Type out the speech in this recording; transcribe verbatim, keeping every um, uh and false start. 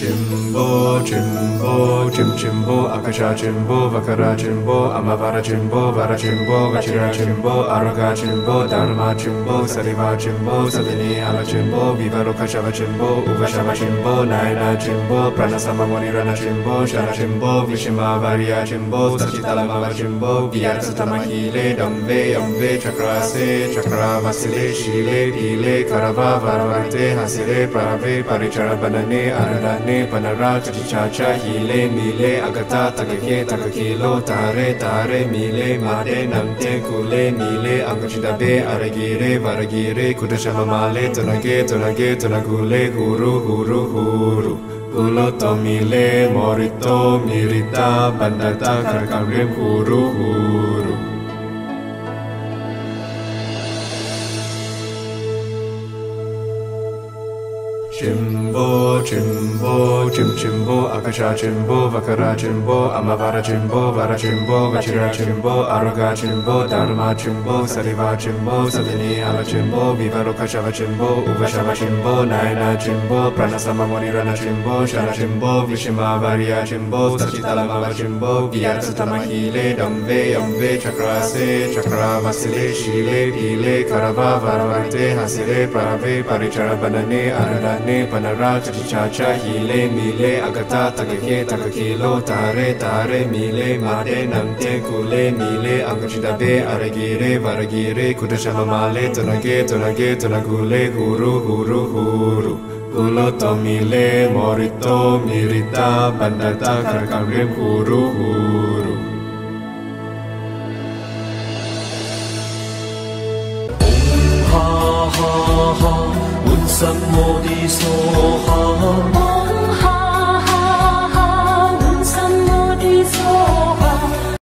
Jimbo, Jimbo, Jim Jimbo, Akasha Jimbo, Vakara Jimbo, Amavara Jimbo, Vara Jimbo, Gachira Jimbo, Araga Jimbo, Dharma Jimbo, Sadiva Jimbo, Sadini Ala Jimbo, Vivaruka Shava Jimbo, Uvashava Jimbo, Naina Jimbo, Pranasama Monirana Jimbo, Shara Jimbo, Vishima Varia Jimbo, Sachitalama Jimbo, Vyarasatama Hile, Damve, Amve, Chakrase, Chakra Vasile, Shile, Pile, Karava, Varavarte, Hasile, Parave, Parichara Banane, Aradane, Panara, Chacha, Hile, Mile, Agata, Takake, Takakilo, Tare, Tare, Mile, Made, Namte, Kule, Mile, Angachidabe, Aragire, Varagire, Kudashama Male, Tonage, Tonage, Tonagule, Guru, Guru, Guru. Guloto Mile, Morito, Mirita, Bandata, Karakarim, Guru, Guru. Jimbo, Jimbo, Jim Jimbo, Akasha Jimbo, Vakara Jimbo, Amavara Jimbo, Vara Jimbo, Gachira Jimbo, Araga Jimbo, Dharma Jimbo, Sadiva Jimbo, Sadini Ala Jimbo, Vivaruka Shava Jimbo, Uvashava Jimbo, Naina Jimbo, Pranasama Monirana Jimbo, Shara Jimbo, Vishima Varia Jimbo, Sachitalama Jimbo, Vyarasatama Hile, Damve, Amve, Chakrase, Chakra Vasile, Shile, Pile, Karava, Varavarte, Hasile, Parave, Parichara Banane, Aradane, Panara, Chacha, Hile, Mile, Agata, Takake, Takakilo, Tare, Tare, Mile, Made, Namte, Kule, Mile, Angachidabe, Aragire, Varagire, Kudashama Male, Tonage, Tonage, Tonagule, Guru, Guru, Guru. Guloto Mile, Morito, Mirita, Bandata, Karakarim, Guru, Guru. Ha ha ha, Unsan Modi Soha.